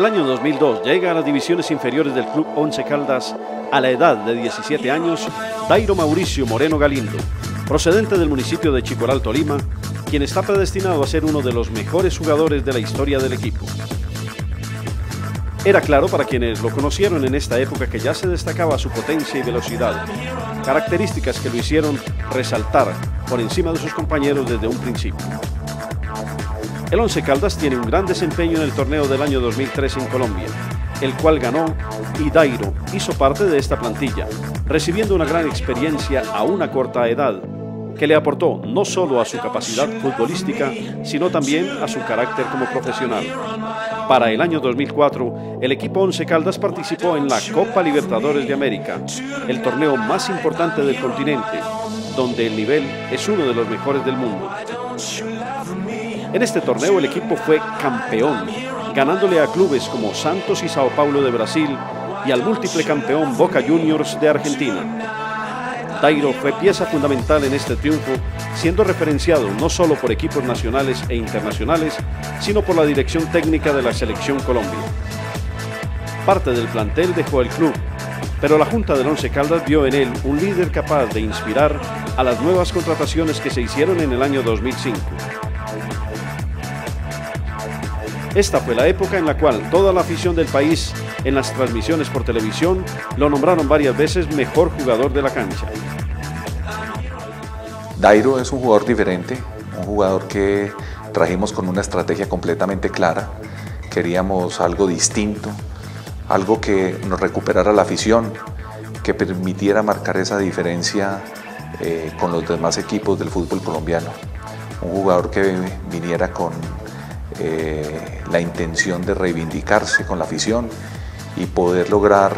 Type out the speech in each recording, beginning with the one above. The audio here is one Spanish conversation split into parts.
el año 2002 llega a las divisiones inferiores del Club Once Caldas a la edad de 17 años Dairo Mauricio Moreno Galindo, procedente del municipio de Chicoral, Tolima, quien está predestinado a ser uno de los mejores jugadores de la historia del equipo. Era claro para quienes lo conocieron en esta época que ya se destacaba su potencia y velocidad, características que lo hicieron resaltar por encima de sus compañeros desde un principio. El Once Caldas tiene un gran desempeño en el torneo del año 2003 en Colombia, el cual ganó, y Dairo hizo parte de esta plantilla, recibiendo una gran experiencia a una corta edad, que le aportó no solo a su capacidad futbolística, sino también a su carácter como profesional. Para el año 2004, el equipo Once Caldas participó en la Copa Libertadores de América, el torneo más importante del continente, donde el nivel es uno de los mejores del mundo. En este torneo el equipo fue campeón, ganándole a clubes como Santos y Sao Paulo de Brasil y al múltiple campeón Boca Juniors de Argentina. Dairo fue pieza fundamental en este triunfo, siendo referenciado no solo por equipos nacionales e internacionales, sino por la dirección técnica de la Selección Colombia. Parte del plantel dejó el club, pero la Junta del Once Caldas vio en él un líder capaz de inspirar a las nuevas contrataciones que se hicieron en el año 2005. Esta fue la época en la cual toda la afición del país, en las transmisiones por televisión, lo nombraron varias veces mejor jugador de la cancha. Dairo es un jugador diferente, un jugador que trajimos con una estrategia completamente clara. Queríamos algo distinto, algo que nos recuperara la afición, que permitiera marcar esa diferencia con los demás equipos del fútbol colombiano. Un jugador que viniera con la intención de reivindicarse con la afición y poder lograr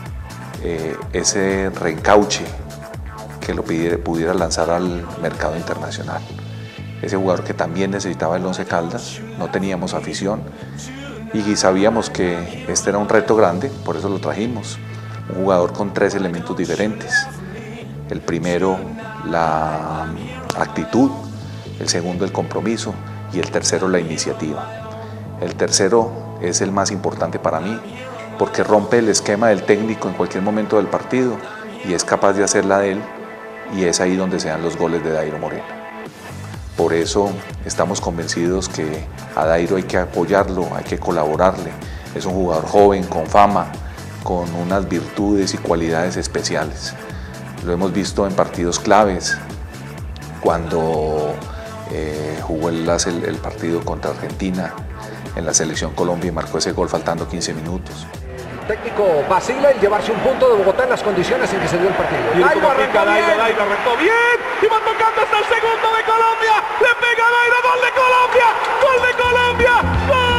ese reencauche que lo pudiera lanzar al mercado internacional. Ese jugador que también necesitaba el Once Caldas, no teníamos afición y sabíamos que este era un reto grande, por eso lo trajimos. Un jugador con tres elementos diferentes. El primero, la actitud, el segundo, el compromiso, y el tercero, la iniciativa. El tercero es el más importante para mí porque rompe el esquema del técnico en cualquier momento del partido y es capaz de hacerla de él, y es ahí donde se dan los goles de Dairo Moreno. Por eso estamos convencidos que a Dairo hay que apoyarlo, hay que colaborarle. Es un jugador joven, con fama, con unas virtudes y cualidades especiales. Lo hemos visto en partidos claves, cuando jugó el partido contra Argentina en la Selección Colombia y marcó ese gol faltando 15 minutos. El técnico vacila el llevarse un punto de Bogotá en las condiciones en que se dio el partido. Dairo arrancó bien y va tocando hasta el segundo de Colombia. Le pega Dairo, gol de Colombia, gol de Colombia, ¡gol!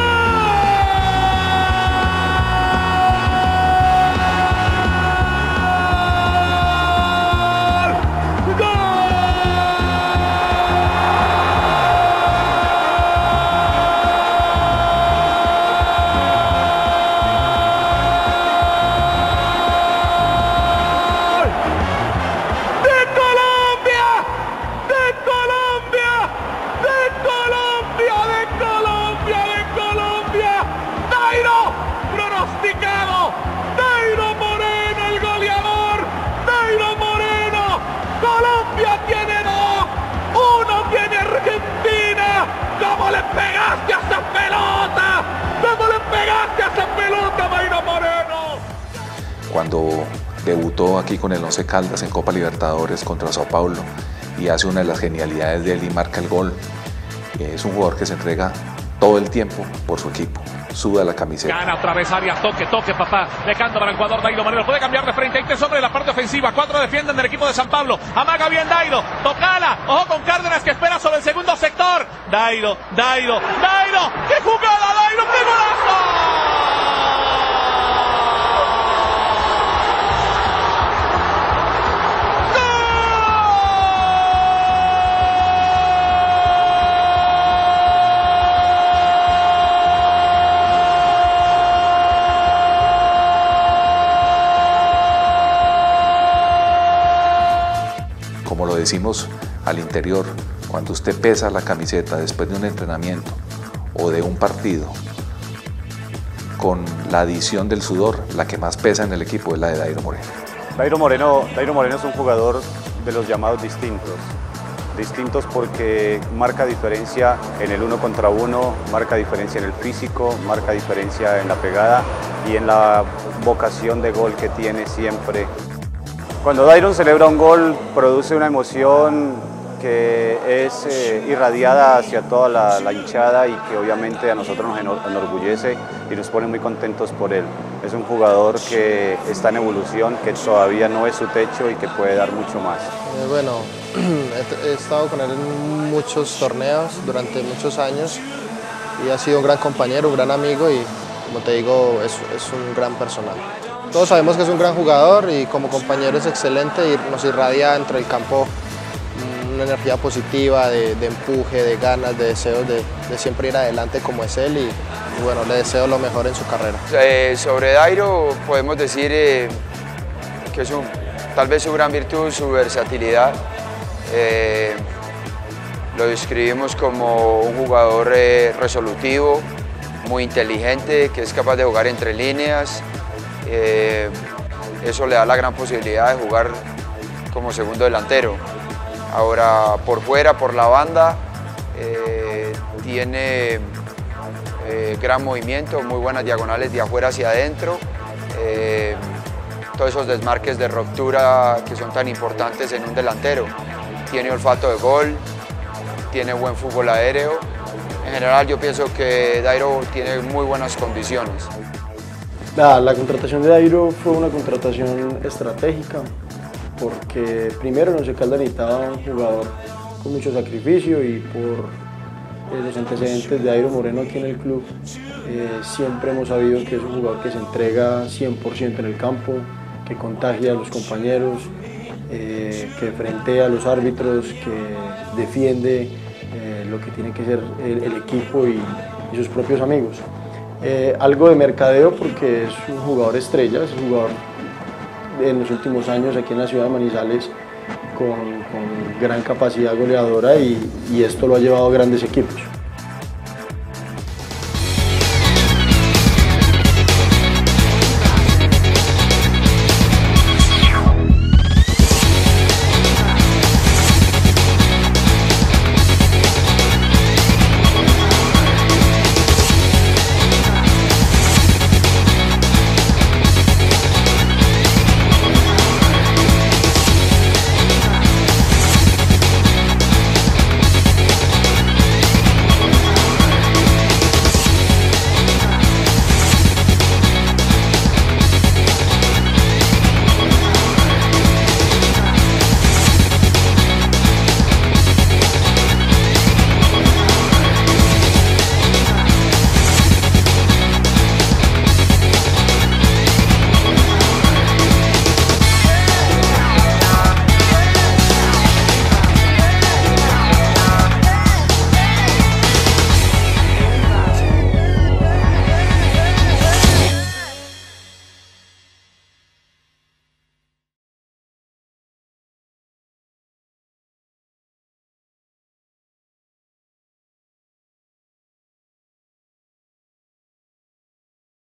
Dairo Moreno, el goleador. Dairo Moreno. Colombia tiene dos. Uno tiene Argentina. ¿Cómo le pegaste a esa pelota? ¿Cómo le pegaste a esa pelota, Dairo Moreno? Cuando debutó aquí con el Once Caldas en Copa Libertadores contra Sao Paulo y hace una de las genialidades de él y marca el gol, es un jugador que se entrega todo el tiempo por su equipo. Suda la camiseta. Gana otra vez Arias, toque papá, dejando para el jugador Dairo Moreno, puede cambiar de frente, hay 3 sobre la parte ofensiva, 4 defienden del equipo de San Pablo, amaga bien Dairo, tocala, ojo con Cárdenas que espera sobre el segundo sector, Dairo, qué jugada Dairo, qué golazo. Como lo decimos al interior, cuando usted pesa la camiseta después de un entrenamiento o de un partido con la adición del sudor, la que más pesa en el equipo es la de Dairo Moreno. Dairo Moreno es un jugador de los llamados distintos porque marca diferencia en el 1 contra 1, marca diferencia en el físico, marca diferencia en la pegada y en la vocación de gol que tiene siempre. Cuando Dairo celebra un gol produce una emoción que es irradiada hacia toda la hinchada y que obviamente a nosotros nos enorgullece y nos pone muy contentos por él. Es un jugador que está en evolución, que todavía no es su techo y que puede dar mucho más. Bueno, he estado con él en muchos torneos durante muchos años y ha sido un gran compañero, un gran amigo y, como te digo, es un gran personal. Todos sabemos que es un gran jugador y como compañero es excelente y nos irradia dentro del campo una energía positiva, de empuje, de ganas, de deseos de siempre ir adelante como es él y bueno, le deseo lo mejor en su carrera. Sobre Dairo podemos decir que es tal vez su gran virtud, su versatilidad. Lo describimos como un jugador resolutivo, muy inteligente, que es capaz de jugar entre líneas. Eso le da la gran posibilidad de jugar como segundo delantero. Ahora, por fuera, por la banda, tiene gran movimiento, muy buenas diagonales de afuera hacia adentro. Todos esos desmarques de ruptura que son tan importantes en un delantero. Tiene olfato de gol, tiene buen fútbol aéreo. En general, yo pienso que Dairo tiene muy buenas condiciones. La contratación de Dairo fue una contratación estratégica porque primero no se Caldas necesitaba un jugador con mucho sacrificio y por los antecedentes de Dairo Moreno aquí en el club siempre hemos sabido que es un jugador que se entrega 100% en el campo, que contagia a los compañeros, que frentea a los árbitros, que defiende lo que tiene que ser el equipo y sus propios amigos. Algo de mercadeo porque es un jugador estrella, es un jugador en los últimos años aquí en la ciudad de Manizales con gran capacidad goleadora y esto lo ha llevado a grandes equipos.